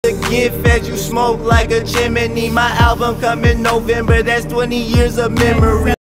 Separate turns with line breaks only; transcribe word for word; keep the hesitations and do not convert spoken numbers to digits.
Get fed, you smoke like a chimney. My album coming November, that's twenty years of memory.